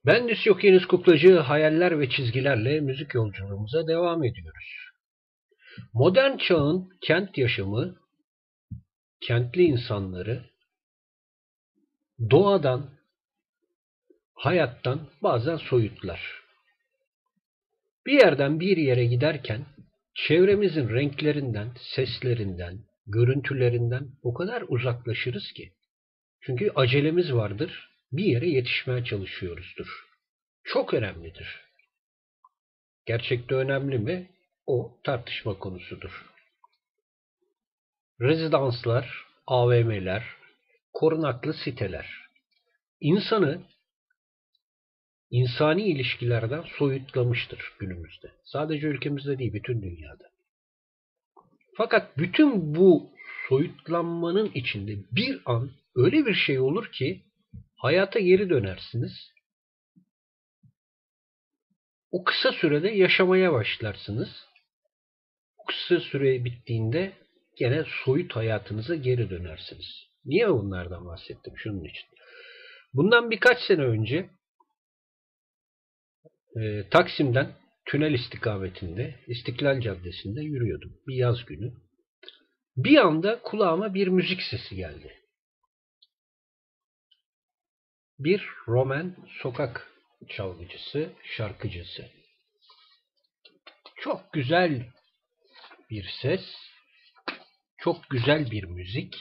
Ben Yunus Kuklacı, hayaller ve çizgilerle müzik yolculuğumuza devam ediyoruz. Modern çağın kent yaşamı, kentli insanları doğadan, hayattan bazen soyutlar. Bir yerden bir yere giderken çevremizin renklerinden, seslerinden, görüntülerinden o kadar uzaklaşırız ki. Çünkü acelemiz vardır, bir yere yetişmeye çalışıyoruzdur. Çok önemlidir. Gerçekte önemli mi? O tartışma konusudur. Rezidanslar, AVM'ler, korunaklı siteler insanı insani ilişkilerden soyutlamıştır günümüzde. Sadece ülkemizde değil, bütün dünyada. Fakat bütün bu soyutlanmanın içinde bir an öyle bir şey olur ki hayata geri dönersiniz. O kısa sürede yaşamaya başlarsınız. O kısa süre bittiğinde gene soyut hayatınıza geri dönersiniz. Niye bunlardan bahsettim? Şunun için. Bundan birkaç sene önce Taksim'den Tünel istikametinde İstiklal Caddesi'nde yürüyordum. Bir yaz günü. Bir anda kulağıma bir müzik sesi geldi. Bir Roman sokak çalgıcısı, şarkıcısı. Çok güzel bir ses, çok güzel bir müzik.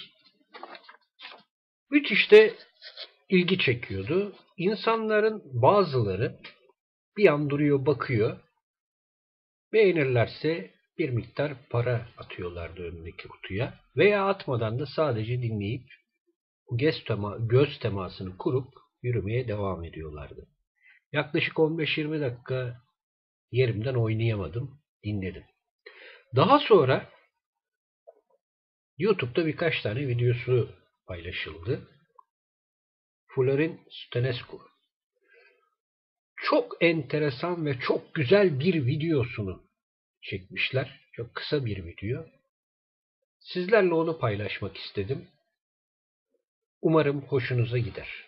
Müthiş de ilgi çekiyordu. İnsanların bazıları bir an duruyor, bakıyor. Beğenirlerse bir miktar para atıyorlardı önündeki kutuya. Veya atmadan da sadece dinleyip göz temasını kurup yürümeye devam ediyorlardı. Yaklaşık 15-20 dakika yerimden oynayamadım, dinledim. Daha sonra YouTube'da birkaç tane videosu paylaşıldı. Florin Stenescu. Çok enteresan ve çok güzel bir videosunu çekmişler. Çok kısa bir video. Sizlerle onu paylaşmak istedim. Umarım hoşunuza gider.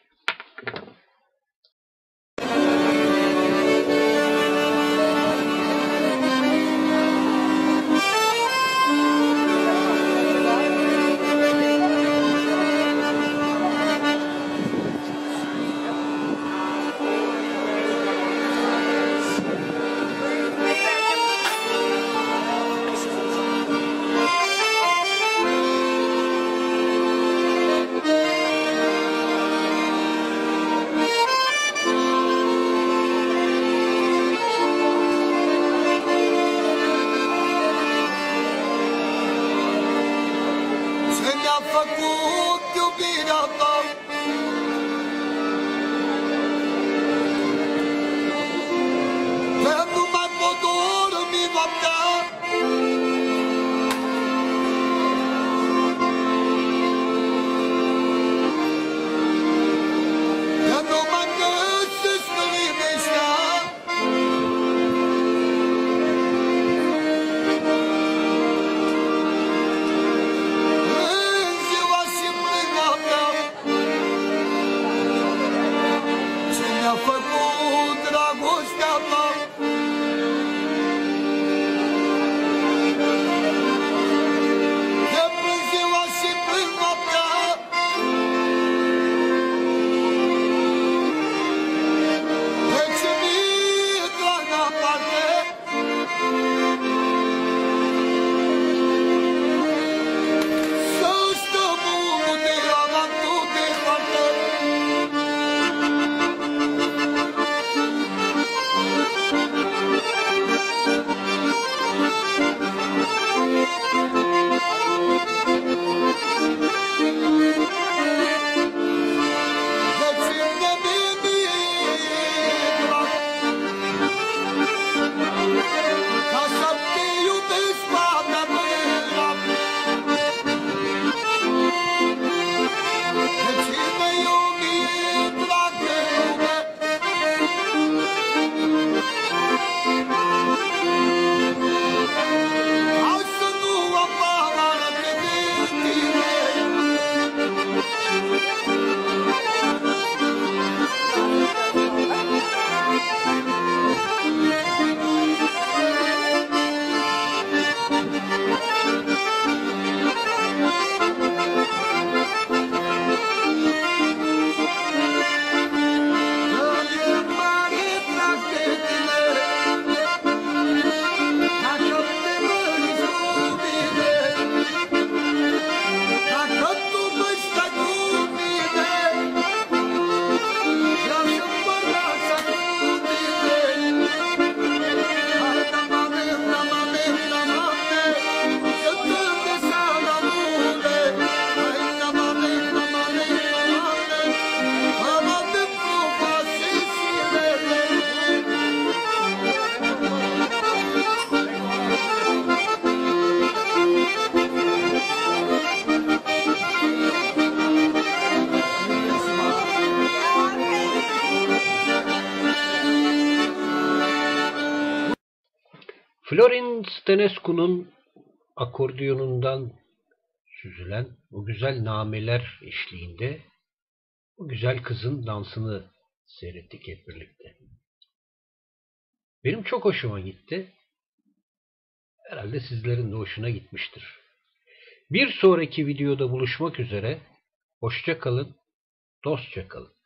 Florin Stanescu'nun akordiyonundan süzülen o güzel nameler eşliğinde o güzel kızın dansını seyrettik hep birlikte. Benim çok hoşuma gitti. Herhalde sizlerin de hoşuna gitmiştir. Bir sonraki videoda buluşmak üzere. Hoşça kalın, dostça kalın.